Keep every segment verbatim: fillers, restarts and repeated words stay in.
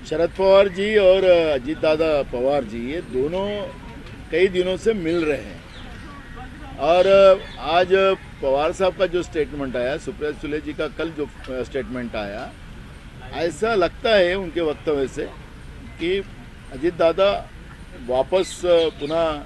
शरद पवार जी और अजीत दादा पवार जी ये दोनों कई दिनों से मिल रहे हैं और आज पवार साहब का जो स्टेटमेंट आया, सुप्रिया सुले जी का कल जो स्टेटमेंट आया, ऐसा लगता है उनके वक्तव्य से कि अजीत दादा वापस पुनः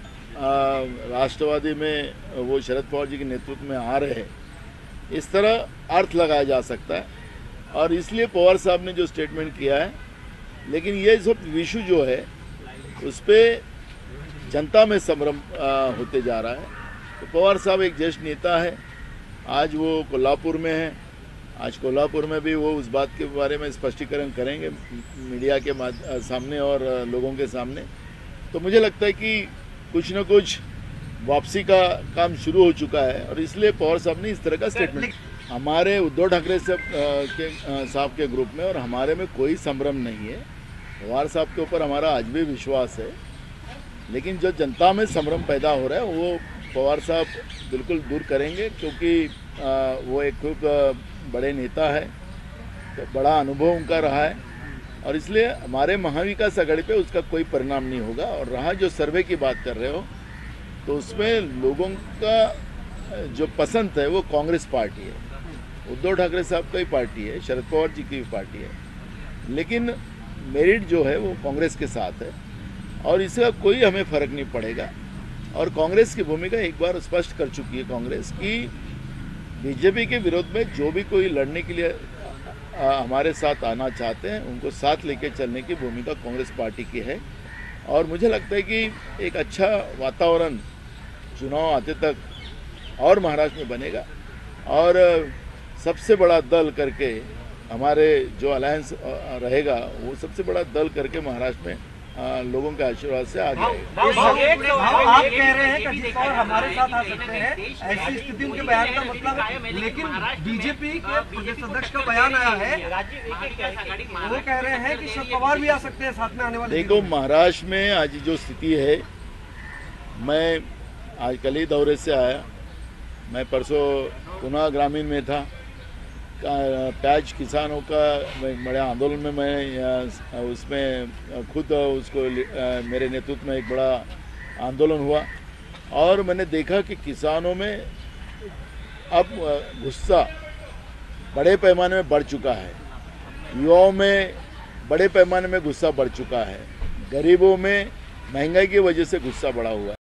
राष्ट्रवादी में वो शरद पवार जी के नेतृत्व में आ रहे हैं, इस तरह अर्थ लगाया जा सकता है। और इसलिए पवार साहब ने जो स्टेटमेंट किया है, लेकिन ये सब विशु जो है उस पर जनता में संभ्रम होते जा रहा है। तो पवार साहब एक ज्येष्ठ नेता है, आज वो कोल्हापुर में है, आज कोल्हापुर में भी वो उस बात के बारे में स्पष्टीकरण करेंगे मीडिया के सामने और लोगों के सामने। तो मुझे लगता है कि कुछ न कुछ वापसी का काम शुरू हो चुका है और इसलिए पवार साहब ने इस तरह का स्टेटमेंट। हमारे उद्धव ठाकरे साहब के साहब के ग्रुप में और हमारे में कोई संभ्रम नहीं है। पवार साहब के ऊपर हमारा आज भी विश्वास है, लेकिन जो जनता में संभ्रम पैदा हो रहा है वो पवार साहब बिल्कुल दूर करेंगे, क्योंकि वो एक खूब बड़े नेता है, तो बड़ा अनुभव उनका रहा है और इसलिए हमारे महाविकास आघाड़ी पे उसका कोई परिणाम नहीं होगा। और रहा जो सर्वे की बात कर रहे हो, तो उसमें लोगों का जो पसंद है वो कांग्रेस पार्टी है, उद्धव ठाकरे साहब की पार्टी है, शरद पवार जी की भी पार्टी है, लेकिन मेरिट जो है वो कांग्रेस के साथ है और इसका कोई हमें फर्क नहीं पड़ेगा। और कांग्रेस की भूमिका एक बार स्पष्ट कर चुकी है कांग्रेस की बीजेपी के विरोध में जो भी कोई लड़ने के लिए आ, हमारे साथ आना चाहते हैं उनको साथ लेके चलने की भूमिका कांग्रेस पार्टी की है। और मुझे लगता है कि एक अच्छा वातावरण चुनाव आते तक और महाराष्ट्र में बनेगा और सबसे बड़ा दल करके हमारे जो अलायंस रहेगा वो सबसे बड़ा दल करके महाराष्ट्र में आ, लोगों के आशीर्वाद से आगे आएगा। आप कह रहे हैं कि अजीत पवार हमारे साथ आ सकते हैं, ऐसी स्थिति उनके बयान का मतलब है, लेकिन बीजेपी के प्रदेश अध्यक्ष का बयान आया है, वो कह रहे हैं कि शरद पवार भी आ सकते हैं साथ में आने वाले। देखो, महाराष्ट्र में आज जो स्थिति है, मैं आज कल ही दौरे से आया, मैं परसों पुनः ग्रामीण में था, प्याज किसानों का बड़े आंदोलन में मैं उसमें खुद उसको मेरे नेतृत्व में एक बड़ा आंदोलन हुआ और मैंने देखा कि किसानों में अब गुस्सा बड़े पैमाने में बढ़ चुका है, युवाओं में बड़े पैमाने में गुस्सा बढ़ चुका है, गरीबों में महंगाई की वजह से गुस्सा बढ़ा हुआ है।